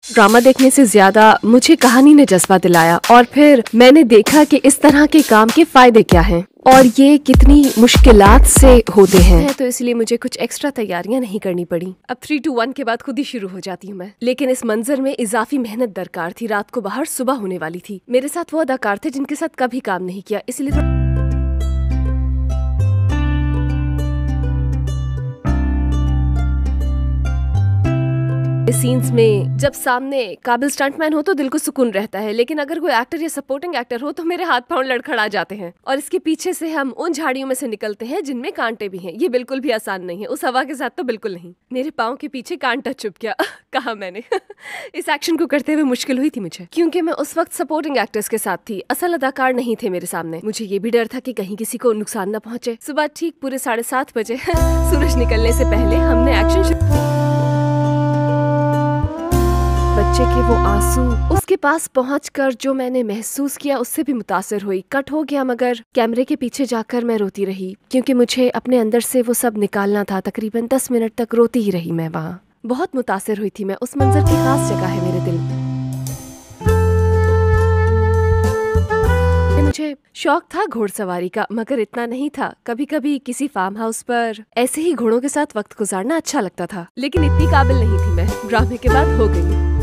Drama देखने से ज्यादा मुझे कहानी ने जज्बा दिलाया और फिर मैंने देखा कि इस तरह के काम के फायदे क्या हैं और ये कितनी मुश्किलात से होते हैं। तो इसलिए मुझे कुछ एक्स्ट्रा तैयारियां नहीं करनी पड़ी। अब 3, 2, 1 के बाद खुद ही शुरू हो जाती हूँ मैं। लेकिन इस मंजर में इजाफी मेहनत दरकार थी। रात को बाहर सुबह होने वाली थी। मेरे साथ वो अदाकार थे जिनके साथ कभी काम नहीं किया, इसलिए सीन्स में जब सामने काबिल स्टंटमैन हो तो दिल को सुकून रहता है, लेकिन अगर कोई एक्टर या सपोर्टिंग एक्टर हो तो मेरे हाथ पांव लड़खड़ा जाते हैं। और इसके पीछे से हम उन झाड़ियों में से निकलते हैं जिनमें कांटे भी हैं। ये बिल्कुल भी आसान नहीं है, उस हवा के साथ तो बिल्कुल नहीं। मेरे पाँव के पीछे कांटा चुभ गया कहा मैंने इस एक्शन को करते हुए मुश्किल हुई थी मुझे, क्योंकि मैं उस वक्त सपोर्टिंग एक्टर्स के साथ थी। असल अदाकार नहीं थे मेरे सामने। मुझे ये भी डर था कि कहीं किसी को नुकसान न पहुंचे। सुबह ठीक पूरे 7:30 बजे सूरज निकलने से पहले हमने एक्शन बच्चे के वो आंसू उसके पास पहुंचकर जो मैंने महसूस किया उससे भी मुतासिर हुई। कट हो गया, मगर कैमरे के पीछे जाकर मैं रोती रही क्योंकि मुझे अपने अंदर से वो सब निकालना था। तकरीबन 10 मिनट तक रोती ही रही मैं वहाँ। बहुत मुतासिर हुई थी मैं। उस मंजर की खास जगह है मेरे दिल में। मुझे शौक था घोड़सवारी का, मगर इतना नहीं था। कभी कभी किसी फार्म हाउस पर ऐसे ही घोड़ों के साथ वक्त गुजारना अच्छा लगता था, लेकिन इतनी काबिल नहीं थी मैं। ड्रामे के बाद हो गई।